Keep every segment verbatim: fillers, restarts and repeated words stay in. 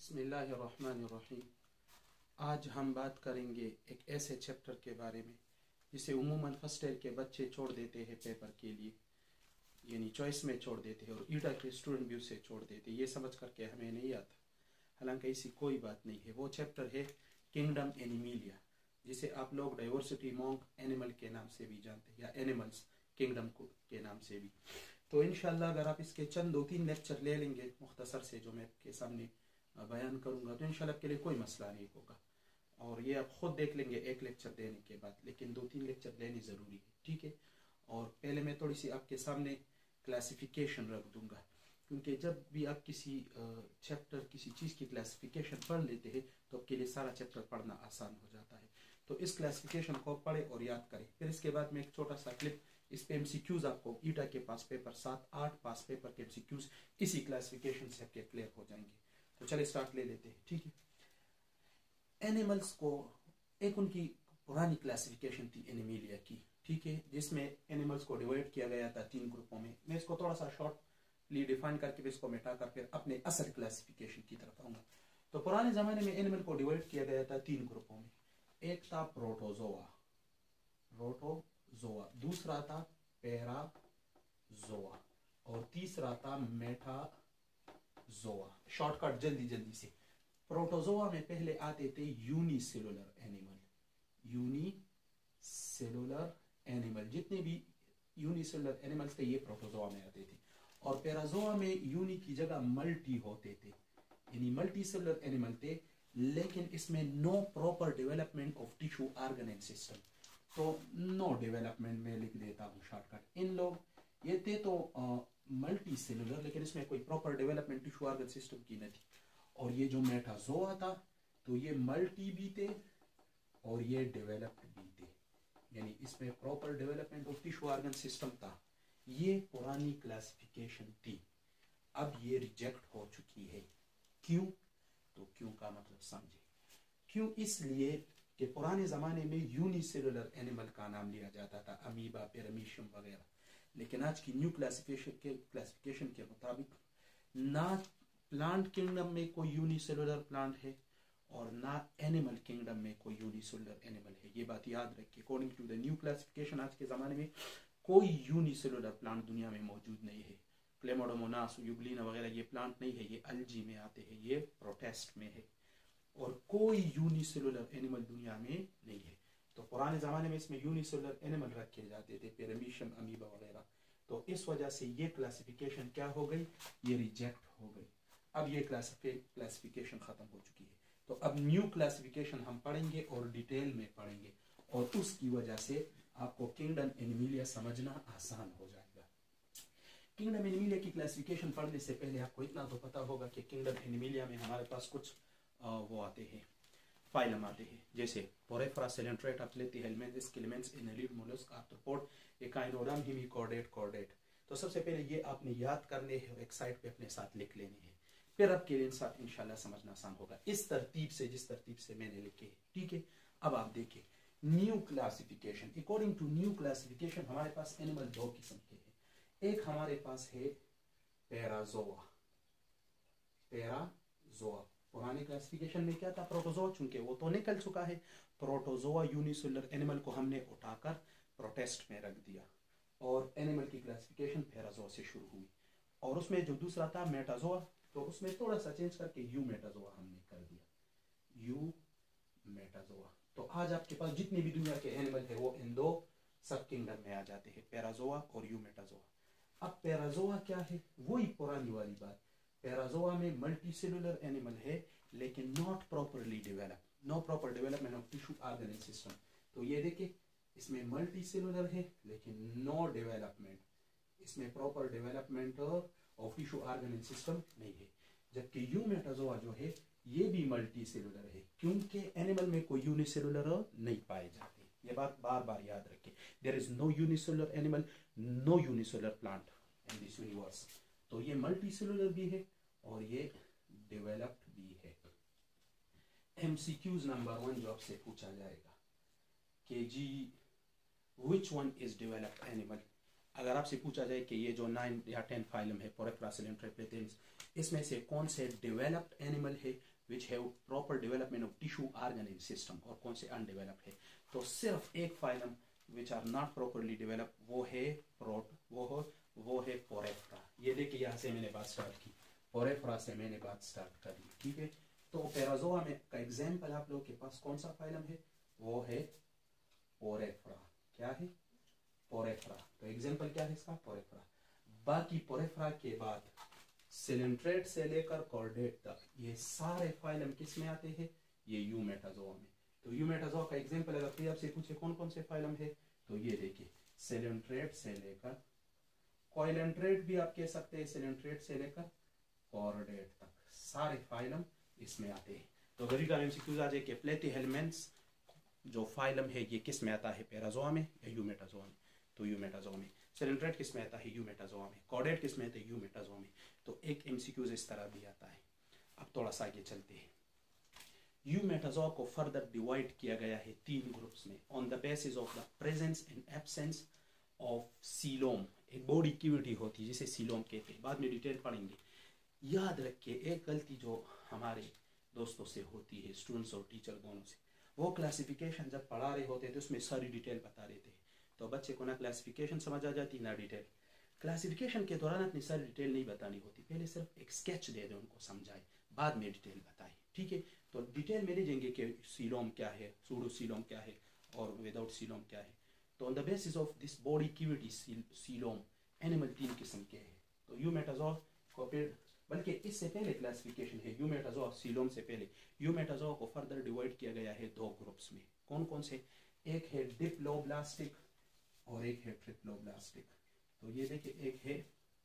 बिस्मिल्लाहिर्रहमानिर्रहीम। आज हम बात करेंगे एक ऐसे चैप्टर के बारे में जिसे उमूमन फर्स्ट ईयर के बच्चे छोड़ देते हैं पेपर के लिए, यानी चॉइस में छोड़ देते हैं और ईटा के स्टूडेंट भी उसे छोड़ देते हैं ये समझ करके हमें नहीं आता। हालांकि ऐसी कोई बात नहीं है। वो चैप्टर है किंगडम एनिमिलिया, जिसे आप लोग डाइवर्सिटी अमॉन्ग एनिमल के नाम से भी जानते हैं या एनिमल्स किंगडम के नाम से भी। तो इंशाल्लाह अगर आप इसके चंद दो तीन लेक्चर ले लेंगे मुख्तसर से जो मैं आपके सामने बयान करूंगा तो इंशाल्लाह आपके लिए कोई मसला नहीं होगा और ये आप खुद देख लेंगे एक लेक्चर देने के बाद, लेकिन दो तीन लेक्चर लेनी ज़रूरी है, ठीक है। और पहले मैं थोड़ी सी आपके सामने क्लासिफिकेशन रख दूंगा, क्योंकि जब भी आप किसी चैप्टर किसी चीज़ की क्लासिफिकेशन पढ़ लेते हैं तो आपके लिए सारा चैप्टर पढ़ना आसान हो जाता है। तो इस क्लासिफिकेशन को पढ़े और याद करें। फिर इसके बाद में एक छोटा सा क्लिप, इस पे एमसीक्यूज आपको ईटा के पास पेपर सात आठ पास पेपर के एमसीक्यूज इसी क्लासिफिकेशन से आपके क्लियर हो जाएंगे। तो चलिए स्टार्ट ले लेते हैं, ठीक है। एनिमल्स को एक उनकी पुरानी क्लासिफिकेशन थी एनिमिलिया की, ठीक है, जिसमें एनिमल्स को डिवाइड किया गया था तीन ग्रुपों में। मैं इसको थोड़ा सा शॉर्टली डिफाइन करके फिर इसको मिटाकर फिर अपने असल क्लासिफिकेशन की तरफ आऊंगा। तो पुराने जमाने में एनिमल को डिवाइड किया गया था तीन ग्रुपों में। एक था प्रोटोजोआ प्रोटोजोआ दूसरा था पैराजोआ और तीसरा था मेटाजोआ। शॉर्टकट जल्दी जल्दी से। प्रोटोजोआ में पहले आते थे यूनिसेलुलर एनिमल, यूनिसेलुलर एनिमल जितने भी यूनिसेलुलर एनिमल्स थे ये प्रोटोजोआ में आते थे। और पैराजोआ में यूनि की जगह मल्टी होते थे, यानी मल्टी सेलुलर एनिमल थे, लेकिन इसमें no proper development of tissue organ and system. तो नो डेवलपमेंट में लिख देता हूँ शॉर्टकट। इन लोग ये थे तो मल्टी सेलुलर, लेकिन इसमें कोई proper development tissue organ system की नहीं थी। और ये जो मेटाजोआ था तो ये मल्टी भी थे और ये डेवलप्ड भी थे, यानी इसमें proper development of tissue organ system था। ये पुरानी क्लासिफिकेशन थी, अब ये रिजेक्ट हो चुकी है। क्यों? तो क्यों का मतलब समझे। क्यों? इसलिए कि पुराने जमाने में यूनिसेलुलर एनिमल का नाम लिया जाता था, अमीबा, पैरामीशियम वगैरह, लेकिन आज की न्यू क्लासिफिकेशन के क्लासिफिकेशन के मुताबिक ना प्लांट किंगडम में कोई यूनिसेलुलर प्लांट है और ना एनिमल किंगडम में कोई यूनिसेलुलर एनिमल है। ये बात याद रखिए। According to the new classification आज के जमाने में कोई यूनिसेलुलर प्लांट दुनिया में मौजूद नहीं है। क्लेमोडोमोनास, यूग्लिना वगैरह ये प्लांट नहीं है, ये अल्जी में आते हैं, ये प्रोटेस्ट में है, और कोई यूनिसेलुलर एनिमल दुनिया में नहीं है। तो पुराने जमाने में इसमें यूनिसेलुलर एनिमल रखे जाते थे, पैरामीशियम, अमीबा वगैरह। तो इस वजह से ये क्लासिफिकेशन क्या हो गई, ये रिजेक्ट हो गई। अब ये क्लासिफिकेशन खत्म हो चुकी है। तो अब न्यू क्लासिफिकेशन हम पढ़ेंगे और डिटेल में पढ़ेंगे, और उसकी वजह से आपको किंगडम एनिमिलिया समझना आसान हो जाएगा। किंगडम एनिमिलिया की क्लासिफिकेशन पढ़ने से पहले आपको इतना तो पता होगा कि किंगडम एनिमिलिया में हमारे पास कुछ आ, वो आते हैं, फाइलम आते हैं, जैसे पोरेफरा, सेलेंट्रेटा, प्लेटीहेल्मिन्थस, किलमेंट्स, annelid, mollusc, arthropod, echinoderm, hemichordate, chordate. तो सबसे पहले ये आपने याद करने हैं और एक साइड पे अपने साथ लिख लेने हैं, फिर आपके लिए साथ इंशाल्लाह समझना आसान होगा, इस तरतीब से जिस तरतीब से मैंने लिखे है, ठीक है। अब आप देखिए new classification. According to new classification हमारे पास एनिमल दो किस्म के हैं। एक हमारे पास है पैराजोआ, पैराजोआ। पुराने क्लासिफिकेशन में क्या था, प्रोटोजोआ, चूंकि वो तो निकल चुका है। प्रोटोजोआ यूनिसेलुलर एनिमल को हमने उठाकर प्रोटेस्ट में रख दिया और एनिमल की क्लासिफिकेशन पैराजोआ से शुरू हुई। और उसमें जो दूसरा था मेटाजोआ, तो उसमें थोड़ा सा चेंज करके यू मेटाजोआ हमने कर दिया, यू मेटाजोआ। तो आज आपके पास जितने भी दुनिया के एनिमल है वो इन दो सब किंगडम में आ जाते हैं, पैराजोआ और यू मेटाजोआ। अब पैराजोआ क्या है, वही पुरानी वाली बात। पैराजोआ में मल्टी सेलुलर एनिमल है लेकिन not properly develop, no proper development of tissue organ and system. तो ये देखिए इसमें मल्टी सेलुलर है लेकिन नो डेवलपमेंट, इसमें proper development of tissue organ and system नहीं है। जबकि यू मेटाजोआ जो है ये भी मल्टी सेलुलर है, क्योंकि एनिमल में कोई यूनिसेलुलर नहीं पाए जाते। ये बात बार बार याद रखें। There is no unicellular animal, no unicellular plant in this universe. तो ये मल्टी सेलुलर भी है और ये डेवलप्ड भी है। एमसीक्यूज नंबर वन जो आपसे पूछा जाएगा कि जी which one is developed animal. अगर आपसे पूछा जाए कि ये जो नाइन या टेन फाइलम है पोरेफरा, सेलेंट्रेटा, प्लेटीहेल्मिन्थस, इसमें से कौन से डेवलप्ड एनिमल है, which have proper development of tissue organ and system, और कौन से अनडेवलप्ड है। तो सिर्फ एक phylum which are not properly develop वो है प्रोट वो हो वो है पोरेफ्रा। ये देखिए यहाँ से मैंने बात स्टार्ट की, पोरेफ्रा से मैंने बात स्टार्ट कर दी, ठीक है। तो पैराजोआ में का एग्जाम्पल आप लोगों के पास कौन सा फाइलम है, वो है पोरेफ्रा। क्या है, पोरेफ्रा। तो एग्जाम्पल क्या है इसका, पोरेफ्रा। बाकी पोरेफ्रा के बाद सिलेंट्रेट से लेकर कॉर्डेट तक ये सारे फाइलम किस में आते हैं, ये यूमेटाजोआ में। तो यूमेटाजोआ का एग्जाम्पल अगर कोई आपसे पूछे कौन कौन से फाइलम है, तो ये देखिए सिलेंट्रेट से लेकर कॉइलेंट्रेट भी आप कह सकते हैं, सिलेंट्रेट से लेकर कॉर्डेट तक सारे फाइलम इसमें आते हैं। तो गरीब एमसीक्यूज आ जाए कि प्लेटीहेल्मेंट्स जो फाइलम है ये किस में आता है, पैराजोआ में या यूमेटाजोआ में। तो यूमेटाजोआ में। सिलेंट्रेट किस में आता है, यूमेटाजोआ में। कॉर्डेट किस में आता है, यूमेटाजोआ में। तो एक एमसीक्यूज इस तरह भी आता है। अब थोड़ा सा आगे चलते हैं। यूमेटाजोआ को फर्दर डिवाइड किया गया है तीन ग्रुप्स में on the basis of the presence and absence of coelom. एक बॉडी एक्टिविटी होती है जिसे सीलोम कहते हैं, बाद में डिटेल पढ़ेंगे। याद रखिए एक गलती जो हमारे दोस्तों से होती है, स्टूडेंट्स और टीचर दोनों से, वो क्लासिफिकेशन जब पढ़ा रहे होते हैं तो उसमें सारी डिटेल बता रहे थे, तो बच्चे को ना क्लासिफिकेशन समझ आ जाती ना डिटेल। क्लासिफिकेशन के दौरान अपनी सारी डिटेल नहीं बतानी होती, पहले सिर्फ एक स्केच दे दें उनको, समझाए, बाद में डिटेल बताए, ठीक है। तो डिटेल में ले जाएंगे कि सीलोम क्या है, सूडो सीलोम क्या है और विदाउट सीलोम क्या है। तो on the basis of this body activity coelom animal तीन किस्म के हैं। तो यूमेटाजोआ को फिर, बल्कि इससे पहले क्लासिफिकेशन है यूमेटाजोआ सीलोम से पहले, यूमेटाजोआ को फर्दर डिवाइड किया गया है दो ग्रुप्स में। कौन कौन से, एक है डिप्लोब्लास्टिक और एक है ट्रिप्लोब्लास्टिक। तो ये देखिए एक है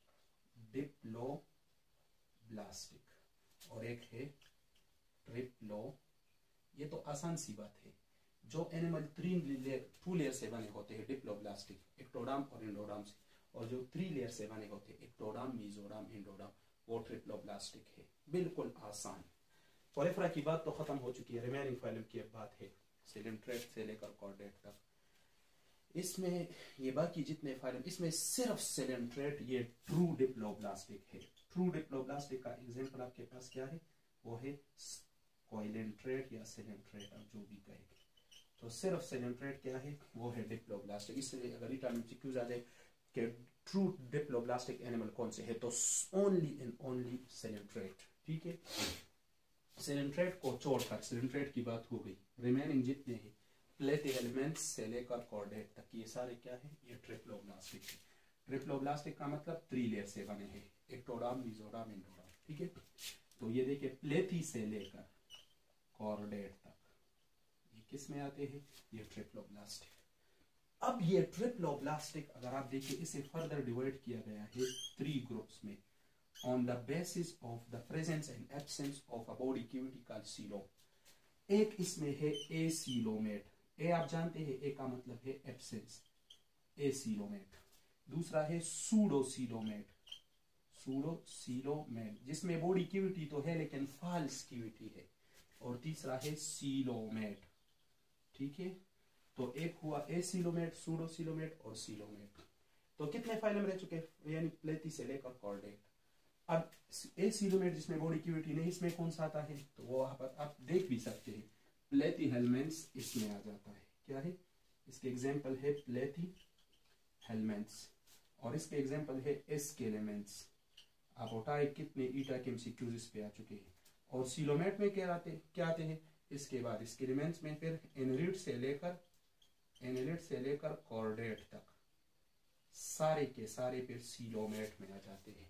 डिप्लोब्लास्टिक और एक है ट्रिप्लो। ये तो आसान सी बात है। जो एनिमल तीन लेयर टू लेयर से बने होते हैं डिप्लोब्लास्टिक, एक्टोडर्म और एंडोडर्म से, और जो थ्री लेयर से बने होते हैं एक्टोडर्म, मेसोडर्म, एंडोडर्म, वो ट्रिप्लोब्लास्टिक है। बिल्कुल आसान। पोरेफ्रा की बात तो खत्म हो चुकी है, रिमेनिंग फाइलम की अब बात है सिलेंट्रेट से लेकर कॉर्डेट तक। इसमें ये बाकी जितने फाइलम, इसमें सिर्फ सिलेंट्रेट ये ट्रू डिप्लोब्लास्टिक है। ट्रू डिप्लोब्लास्टिक का एग्जांपल आपके पास क्या है, वो है कॉइलेंट्रेट या सिलेंट्रेट, आप जो भी कहेंगे। तो सिर्फ सिलेंट्रेट क्या है, वो है डिप्लोब्लास्टिक। इसलिए अगर रिटर्न में क्यूज आ जाए कि ट्रू डिप्लोब्लास्टिक एनिमल कौन से है, तो ओनली एंड ओनली सिलेंट्रेट, ठीक है। सिलेंट्रेट को छोड़कर, सिलेंट्रेट की बात हो गई, रिमेनिंग जितने हैं प्लेटीहेल्मेंट्स से लेकर कॉर्डेट तक ये सारे क्या है, ये ट्रिप्लोब्लास्टिक है। ट्रिप्लोब्लास्टिक का मतलब थ्री लेयर से बने हैं, एक्टोडर्म, मेसोडर्म, एंडोडर्म, ठीक है। तो ये देखिए प्लेथी से लेकर कॉर्डेट तक ये किस में आते हैं, ये ट्रिप्लोब्लास्टिक। अब ये ट्रिप्लोब्लास्टिक अगर आप देखिए इसे फर्दर डिवाइड किया गया है थ्री ग्रुप्स में on the basis of the presence and absence of a body activity called coelom. एक इसमें है ए सीलोमेट, ए आप जानते हैं ए का मतलब है एब्सेंस, ए सीलोमेट। दूसरा है सूडो सीलोमेट, सूडो सीलोमेट जिसमें बॉडी एक्टिविटी तो है लेकिन फॉल्स एक्टिविटी है। और तीसरा है सीलोमेट, ठीक है। तो एक हुआ ए सीलोमेट, सूडो सीलोमेट और सीलोमेट। तो कितने फाइलम रह चुके, यानी प्लेथी से लेकर कॉर्डेट। अब ए सीलोमेट जिसमें बॉडी एक्टिविटी नहीं, इसमें कौन सा आता है, तो वो आप, आप देख भी सकते हैं, प्लेटीहेल्मेंट्स इसमें आ जाता है। क्या है, इसके एग्जांपल है प्लेटीहेल्मेंट्स और इसके एग्जांपल है एस्केलेमेंट्स। आप उठाए कितने ईटा के एमसीक्यूज इस पे आ चुके हैं। और सीलोमेट में क्या आते क्या आते हैं, इसके बाद एस्केलेमेंट्स में फिर एनरिड से लेकर एनरिड से लेकर कॉर्डेट तक सारे के सारे फिर सीलोमेट में आ जाते हैं।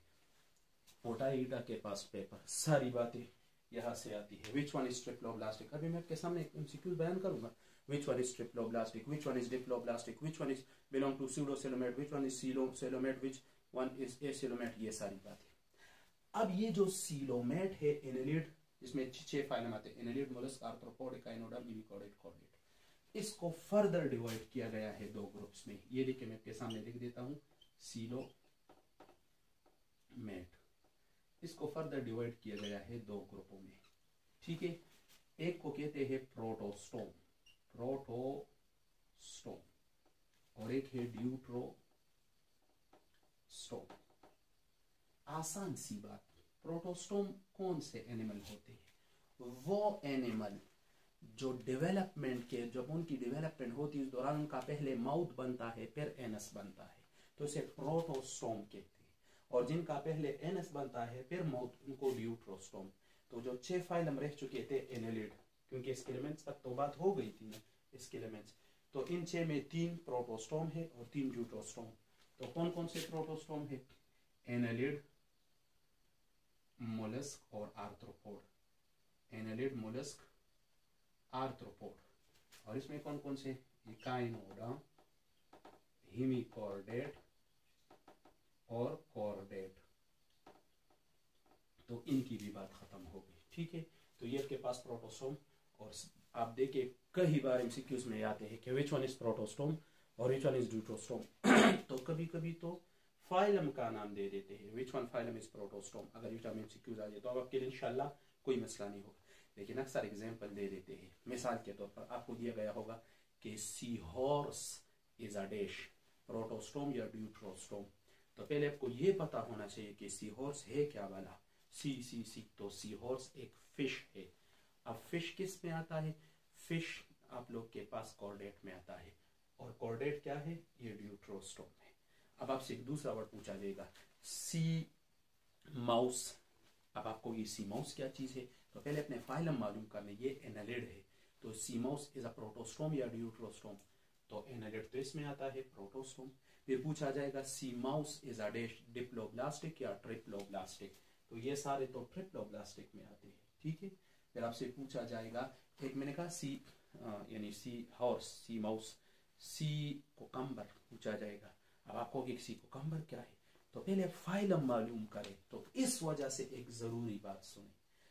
उठाए ईटा के पास पेपर, सारी बातें यहाँ से आती है। विच वन इज ट्रिप्लोब्लास्टिक, अभी मैं आपके सामने एमसीक्यू बयान करूंगा। Which one is triploblastic, which one is diploblastic, which one is belong to pseudo coelomate, which one is coelo coelomate, which one is acoelomate, ये सारी बातें। अब ये जो सीलोमेट है एनेलिड, जिसमें छह फाइलम आते हैं, एनेलिड, मोलस्क, आर्थ्रोपोड, एकाइनोडर्म, इविकोडेट, कॉर्डेट। इसको फर्दर डिवाइड किया गया है दो ग्रुप्स में। ये देखिए मैं आपके सामने लिख देता हूँ, सीलोमेट। इसको फर्दर डिवाइड किया गया है दो ग्रुपों में, ठीक है। एक को कहते हैं प्रोटोस्टोम, प्रोटोस्टोम, और एक है ड्यूट्रोस्टोम। आसान सी बात, प्रोटोस्टोम कौन से एनिमल होते हैं, वो एनिमल जो डेवलपमेंट के, जब उनकी डेवलपमेंट होती है उस दौरान उनका पहले माउथ बनता है फिर एनस बनता है, तो इसे प्रोटोस्टोम कहते हैं। और जिनका पहले एनस बनता है फिर माउथ, उनको ड्यूट्रोस्टोम। तो जो छह फाइलम रह चुके थे एनेलिड, क्योंकि स्केलेमेंट्स तक तो बात हो गई थी ना स्केलेमेंट्स, तो इन छह में तीन प्रोटोस्टोम है और तीन ड्यूट्रोस्टोम। तो कौन कौन से प्रोटोस्टोम है? एनेलिड, मोलस्क और आर्थ्रोपोड। Annelid, mollusc, arthropod. और इसमें कौन कौन से? इकाइनोडर्म, हेमिकॉर्डेट और कॉर्डेट। तो इनकी भी बात खत्म हो गई। ठीक है, तो ये आपके पास प्रोटोस्टोम। और आप देखिए कई बार एमसीक्यूज में आते हैं कि विच वन इज प्रोटोस्टोम और विच वन इज ड्यूट्रोस्टोम। तो कभी कभी तो फाइलम का नाम दे देते हैं, which one phylum is protostome. अगर एमसीक्यूज आ जाए तो अब आपके लिए इंशाल्लाह कोई मसला नहीं होगा, लेकिन अक्सर एग्जाम्पल दे देते हैं। मिसाल के तौर पर आपको दिया गया होगा कि sea horse is a dash, protostome या ड्यूट्रोस्टोम। तो पहले आपको ये पता होना चाहिए कि सी हॉर्स है क्या वाला। सी सी सी तो सी हॉर्स एक फिश है। अब फिश किस में आता है? फिश आप लोग के पास कॉर्डेट में आता है, और कॉर्डेट क्या है? ये ड्यूट्रोस्टोम है। अब आपसे एक दूसरा वर्ड पूछा जाएगा, सी माउस। अब आपको ये सी माउस क्या चीज है? तो पहले अपने फाइलम मालूम करने। ये एनालिड है, तो sea mouse is a protostome या ड्यूट्रोस्टोम। तो एनालिड तो इसमें आता है प्रोटोस्टोम। फिर पूछा जाएगा sea mouse is a dash, diploblastic या ट्रिप्लोब्लास्टिक। तो ये सारे तो ट्रिप्लोब्लास्टिक में आते हैं। ठीक है, फिर आपसे पूछा जाएगा, एक मैंने कहा सी यानी sea horse, sea mouse, sea cucumber पूछा जाएगा। अब आपको एक सी कोकम्बर क्या है? तो पहले फाइलम मालूम करें। तो इस वजह से एक जरूरी बात सुने,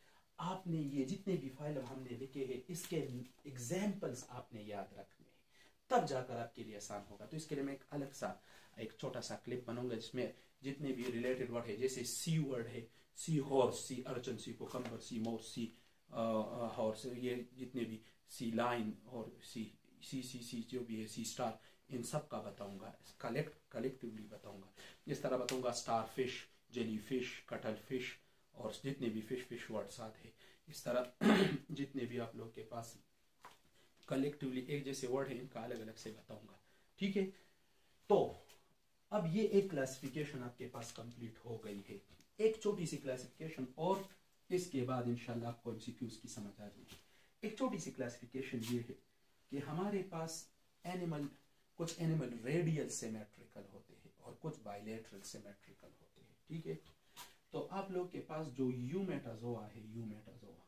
आपने ये जितने भी फाइलम हमने लिखे हैं इसके एग्जाम्पल्स आपने याद रखने हैं, तब जाकर आपके लिए आसान होगा। तो इसके लिए मैं एक अलग सा एक छोटा सा क्लिप बनाऊंगा जिसमें जितने भी रिलेटेड वर्ड है, जैसे सी वर्ड है, सी horse, sea urchin, sea cucumber, sea mouse, sea horse, ये जितने भी सी लाइन और सी सी सी सी जो भी है, सी स्टार, इन सब का बताऊंगा, कलेक्ट कलेक्टिवली बताऊंगा। इस तरह बताऊंगा star fish, jelly fish, cuttle fish, और जितने भी फिश फिश वर्ड्स आते हैं, इस तरह जितने भी आप लोग के पास कलेक्टिवली एक जैसे वर्ड है, इनका अलग अलग से बताऊंगा। ठीक है, तो अब ये एक क्लासिफिकेशन आपके पास कंप्लीट हो गई है। एक छोटी सी क्लासिफिकेशन और इसके बाद इंशाल्लाह आपको एमसीक्यूज की समझ आ जाएगी। एक छोटी सी क्लासिफिकेशन ये है कि हमारे पास एनिमल, कुछ एनिमल रेडियल सिमेट्रिकल होते हैं और कुछ बाइलेटरल सिमेट्रिकल होते हैं। ठीक है, तो आप लोग के पास जो यूमेटाजोआ है, यूमेटाजोआ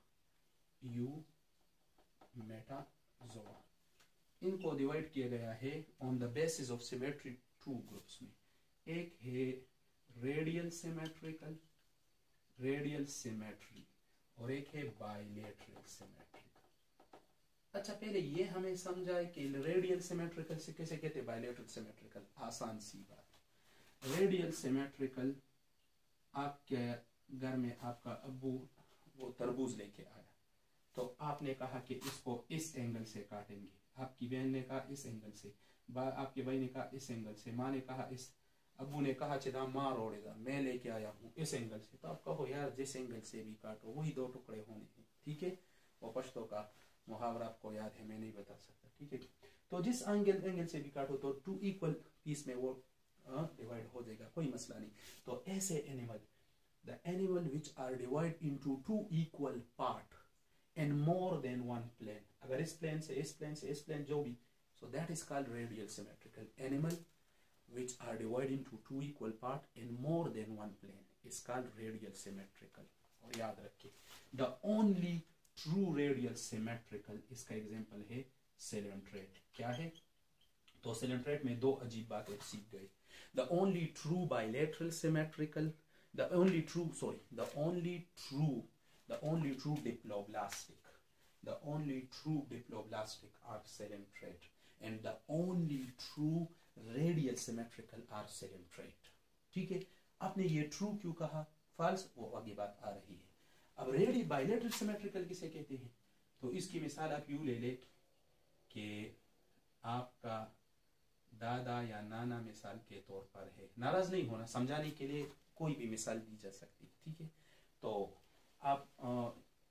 यूमेटाजोआ इनको डिवाइड किया गया है on the basis of symmetry two groups में। एक है रेडियल सिमेट्रिकल, रेडियल सिमेट्री, और एक है बाइलेटरल सिमेट्रिकल। अच्छा, पहले ये हमें समझाए कि रेडियल सिमेट्रिकल से कैसे कहते हैं बाइलेटरल सिमेट्रिकल। आसान सी बात, रेडियल सिमेट्रिकल, आपके घर में आपका अब्बू वो तरबूज लेके आया, तो आपने कहा कि इसको इस एंगल से काटेंगे, आपकी बहन ने कहा इस एंगल से, आपके भाई ने कहा इस एंगल से, माँ ने कहा इस, अब्बू ने कहा चिदा माँ रोड़ेगा, मैं लेके आया हूँ इस एंगल से। तो आप कहो यार जिस एंगल से भी काटो वही दो टुकड़े होने हैं। ठीक है, वो पश्तो का मुहावरा आपको याद है, मैं नहीं बता सकता। ठीक है, तो जिस एंगल एंगल से भी काटो तो टू इक्वल पीस में वो डिवाइड हो जाएगा, कोई मसला नहीं। तो ऐसे animal, the animal which are divide into two equal part and more than one plane, अगर इस प्लेन से इस प्लेन से इस प्लेन जो भी, so that is called radial symmetrical. Animal which are divided into two equal part and more than one plane is called radial symmetrical. और याद रखिए, the only true radial symmetrical, इसका एग्जांपल है coelenterate। क्या है? तो coelenterate में दो अजीब बातें सीख गए। The only true bilateral symmetrical, the only true, sorry, the only true, the only true diploblastic, the only true diploblastic are coelenterate, and the only true radial symmetrical are coelenterate। ठीक है, आपने ये ट्रू क्यों कहा, false, वो आगे बात आ रही है। अब रेडी बाइलेटरल सिमेट्रिकल किसे कहते हैं? तो इसकी मिसाल आप यूं ले ले कि आपका दादा या नाना मिसाल के तौर पर है, नाराज नहीं होना, समझाने के लिए कोई भी मिसाल दी जा सकती है। ठीक है, तो आप आ,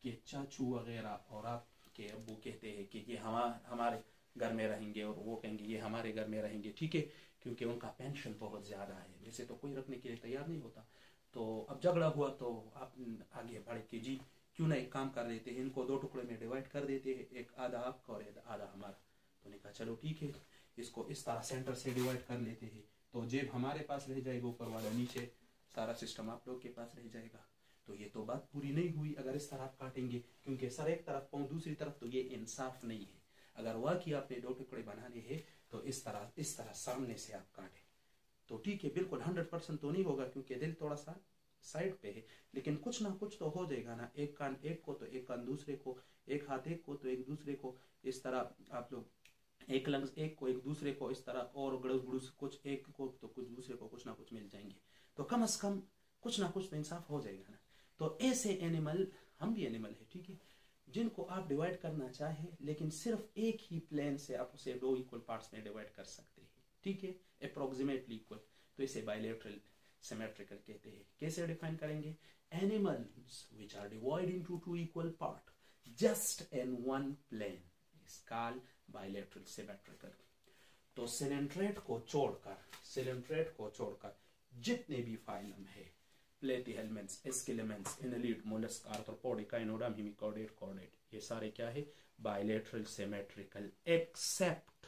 आपके चाचू वगैरह और आपके अब्बू कहते हैं कि ये हम हमारे घर में रहेंगे और वो कहेंगे ये हमारे घर में रहेंगे, ठीक है, क्योंकि उनका पेंशन बहुत ज़्यादा है, वैसे तो कोई रखने के लिए तैयार नहीं होता। तो अब झगड़ा हुआ तो आप आगे बढ़ के जी क्यों ना एक काम कर देते हैं, इनको दो टुकड़े में डिवाइड कर देते हैं, एक आधा आपका और एक आधा हमारा। तो उन्होंने कहा चलो ठीक है, इसको इस तरह सेंटर से डिवाइड कर लेते हैं, तो जेब हमारे पास रह जाएगा, ऊपर वाला नीचे, सारा सिस्टम आप लोग के पास रह जाएगा। तो ये तो बात पूरी नहीं हुई अगर इस तरह आप काटेंगे, क्योंकि सर एक तरफ पाँव दूसरी तरफ, तो ये इंसाफ नहीं है। अगर वाकई आपने दो टुकड़े बनाने हैं तो इस तरह इस तरह सामने से आप काटें, तो ठीक है, बिल्कुल हंड्रेड परसेंट तो नहीं होगा क्योंकि दिल थोड़ा सा साइड पे है, लेकिन कुछ ना कुछ तो हो जाएगा ना। एक कान एक को तो एक कान दूसरे को, एक हाथ एक को तो एक दूसरे को, इस तरह आप लोग एक लंग्स एक को एक दूसरे को, इस तरह और गड़स गुड़स कुछ एक को तो कुछ दूसरे को कुछ ना कुछ मिल जाएंगे, तो कम अज कम कुछ ना कुछ तो इंसाफ हो जाएगा ना। तो ऐसे एनिमल, हम भी एनिमल है, ठीक है, जिनको आप डिवाइड करना चाहे लेकिन सिर्फ एक ही प्लेन से आप उसे दो इक्वल पार्ट्स में डिवाइड कर सकते हैं, ठीक है, अप्रोक्सीमेटली इक्वल, तो इसे बायलैटरल सिमेट्रिकल कहते हैं। कैसे डिफाइन करेंगे? Animals which are divide into two equal part just in one plane is called bilateral symmetrical. तो सिलेंट्रेट को छोड़कर सिलेंट्रेट को छोड़कर जितने भी फाइलम है, platyhelminthes, aschelminthes, annelid, mollusc, arthropod, echinoderm, hemichordate, chordate, ये सारे क्या है? बायलैटरल सिमेट्रिकल, एक्सेप्ट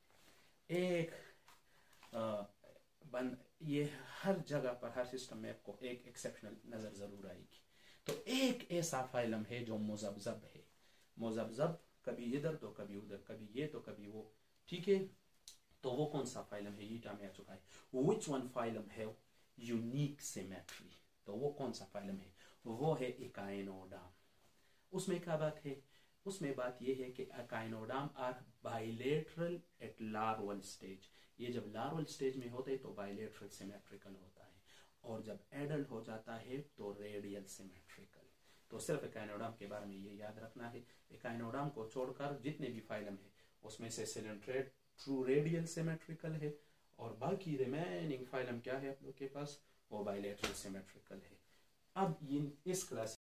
एक आ, बन ये हर जगह पर, हर सिस्टम में आपको एक एक्सेप्शनल नजर जरूर आएगी। तो एक ऐसा फाइलम है जो मुजब्जब है, मुजब्जब कभी इधर तो कभी उधर, कभी ये तो कभी वो, ठीक है, तो वो कौन सा फाइलम है? ईटा में आ चुका है। विच वन फाइलम है यूनिक सिमेट्री, तो वो कौन सा फाइलम है? वो है इकाइनोडर्म। उसमें क्या बात है? उसमें बात ये है कि echinoderm are bilateral at larval stage. ये जब लार्वल स्टेज में होते हैं तो बायलैटरल सिमेट्रिकल होता है, और जब एडल्ट हो जाता है तो रेडियल सिमेट्रिकल। तो सिर्फ इकाइनोडर्म के बारे में ये याद रखना है, इकाइनोडर्म को छोड़कर जितने भी फाइलम है उसमें से सिलेंट्रेट ट्रू रेडियल सिमेट्रिकल है, और बाकी रिमेनिंग फाइलम क्या है आप लोग के पास? वो बायलैटरल सिमेट्रिकल है। अब ये इस क्लास